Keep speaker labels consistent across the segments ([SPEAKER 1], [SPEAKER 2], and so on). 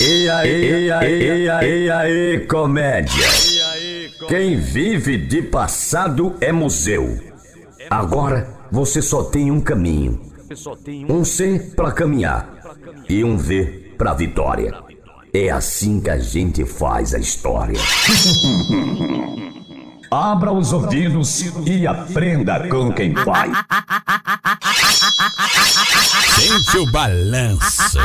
[SPEAKER 1] E aí, comédia. Quem vive de passado é museu. Agora você só tem um caminho. Um C pra caminhar e um V pra vitória. É assim que a gente faz a história.
[SPEAKER 2] Abra os ouvidos e aprenda com quem vai.
[SPEAKER 3] Sente o balanço.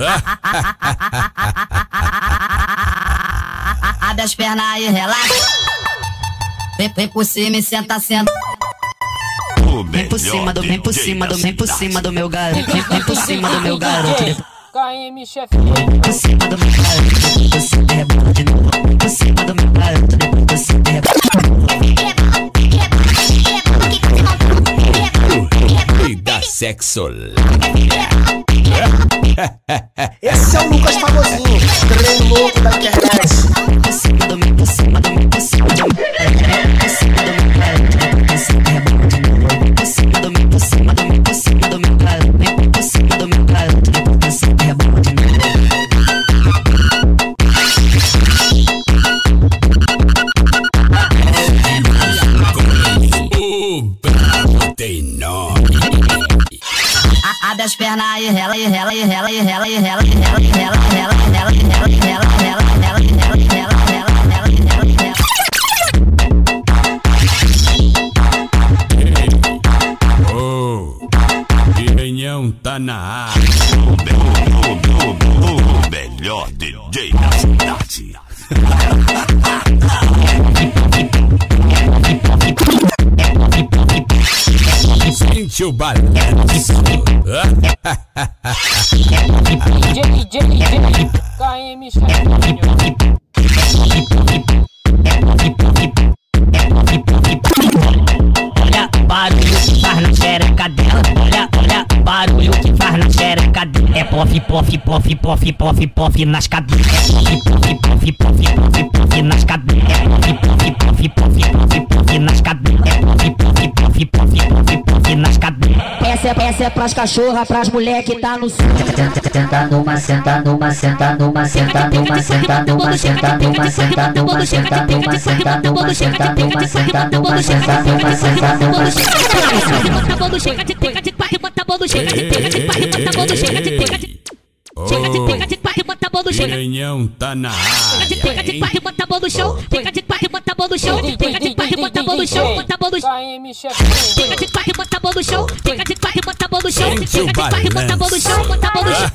[SPEAKER 4] Abre as pernas e relaxa. Vem por cima e senta. Vem por cima do meu garoto. Vem por cima do meu garoto.
[SPEAKER 5] KM chefinho.
[SPEAKER 4] Vem por cima do meu garoto. Você rebola de novo. Vem por cima do meu garoto. Você rebola.
[SPEAKER 3] E dá sexo.
[SPEAKER 6] Esse é o Lucas famosinho, trem louco da internet.
[SPEAKER 4] Por cima do meu, por cima do meu, por cima do meu, por cima do meu garoto. Você rebola de novo. Por cima do meu, por cima do meu, por cima do meu garoto. Vem por cima do meu garoto. Você rebola de novo.
[SPEAKER 3] O brabo tem nome.
[SPEAKER 4] Abre as pernas e rela.
[SPEAKER 3] Piranhão tá na área. O melhor DJ da cidade. Sente o balanço.
[SPEAKER 5] DJ, KM chefinho.
[SPEAKER 4] Olha o barulho que faz na xereca dela. Olha o barulho que faz na xereca dela. É pof nas cabeças. É pof nas cabeças. É pof nas cabeças. É pof nas cabeças. Essa é pras cachorras, pras mulher que tá no sul. Senta numa, senta numa, senta numa, senta numa, senta numa, senta numa, senta numa, senta numa, senta numa, senta numa, senta numa, senta numa, senta numa.
[SPEAKER 7] Bota a mão no chega de pega de quatro, bota a mão no chega de pega de quatro, bota a mão no chega de pega de chega de pega de quatro, bota a mão no chega.
[SPEAKER 3] Piranhão tá na área.
[SPEAKER 7] Pega de quatro, bota a mão no chão. Pega de quatro, bota a mão no chão. Pega de quatro, bota a mão no chão. Bota a mão no chão.
[SPEAKER 5] KM chefinho.
[SPEAKER 7] Pega de quatro, bota a mão no chão. Pega de quatro, bota a mão no chão.
[SPEAKER 3] Sente o
[SPEAKER 7] Pega de quatro, bota a mão no chão. Bota a mão no chão.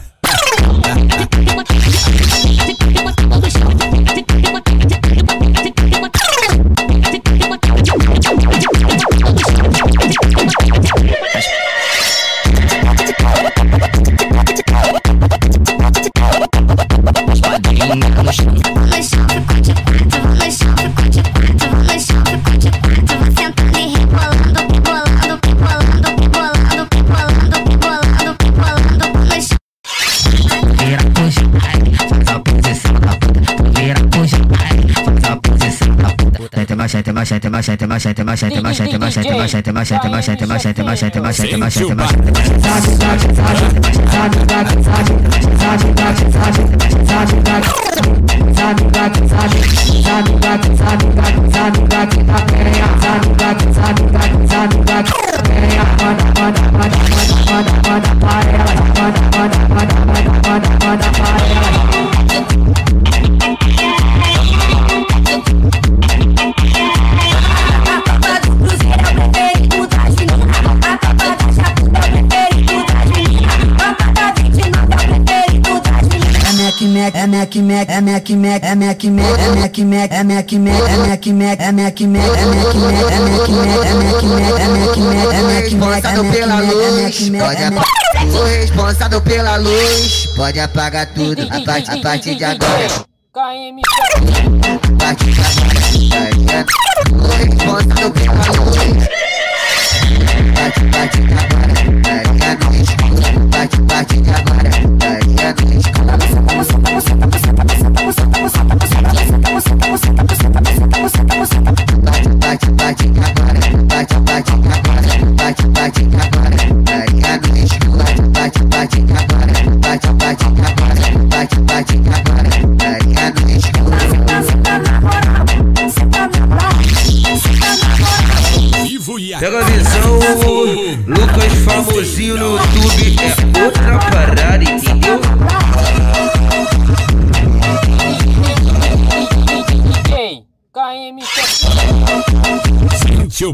[SPEAKER 6] Responsável pela luz, o responsável pela luz pode apagar tudo a partir de agora.
[SPEAKER 5] KM
[SPEAKER 6] A partir de agora, o responsável pela luz. Partir de agora, partir de agora, bate agora.